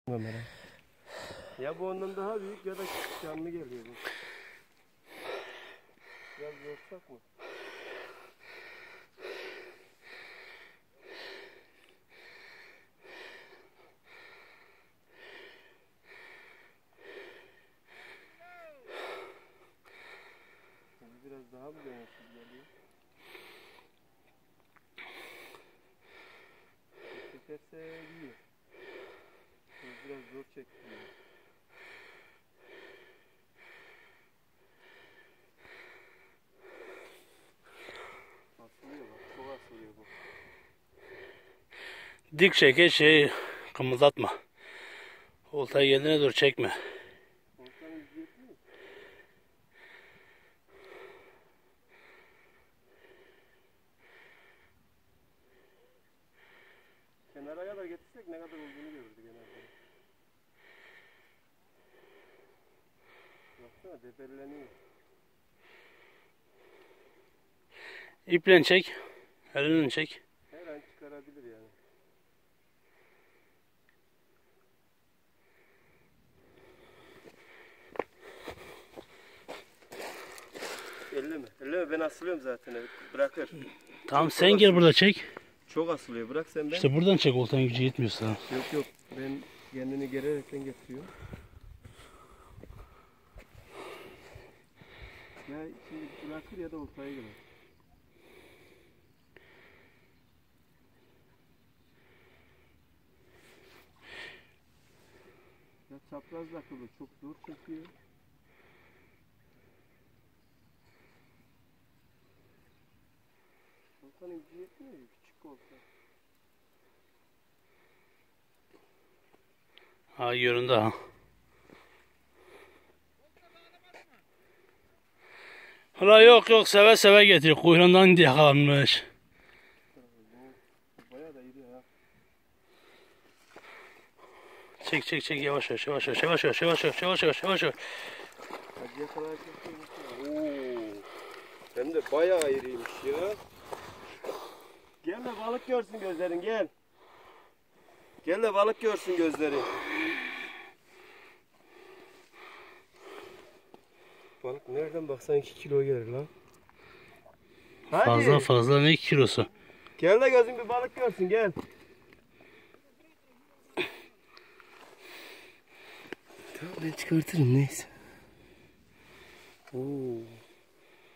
Ömer'e. Ya bu ondan daha büyük ya da canlı geliyor bu. Biraz yorsak mı? Biraz daha mı dönüşsüz geliyor? Çekerse iyi. Biraz zor çekiyor. Asılıyor bak, çok asılıyor bu. Dik çeke kımıldatma. Oltayı kendine dur çekme. Oltanın yüzü yetmiyor. Kenara kadar getirsek ne kadar olduğunu görürdük genelde. Baksana debelleniyor. İple çek. Elinle çek. Her an çıkarabilir yani. Elleme. Elleme, ben asılıyorum zaten. Bırakır. Tamam sen gel burada çek. Çok asılıyor. Bırak sen ben. İşte buradan çek, oltanın gücü yetmiyor sana. Yok. Ben kendini gererekten getiriyorum. Ya şimdi bırakır ya da oltaya girer. Ya çapraz akıllı çok zor çekiyor. Oltanın gücü yetmiyor ya, küçük olta. Ha göründü ha. Hala yok seve seve getir. Kuyruğundan yakalanmış. Bayağı da iri ha. Çek yavaş. Hadi yakalarken hem de bayağı iriymiş ya. Gel de balık görsün gözlerin, gel. Gel de balık görsün gözlerin. Balık nereden baksan 2 kilo gelir lan. Hadi. Fazla ne kilosu? Gel de gözün bir balık görsün, gel. Tamam ben çıkartırım neyse. Oo.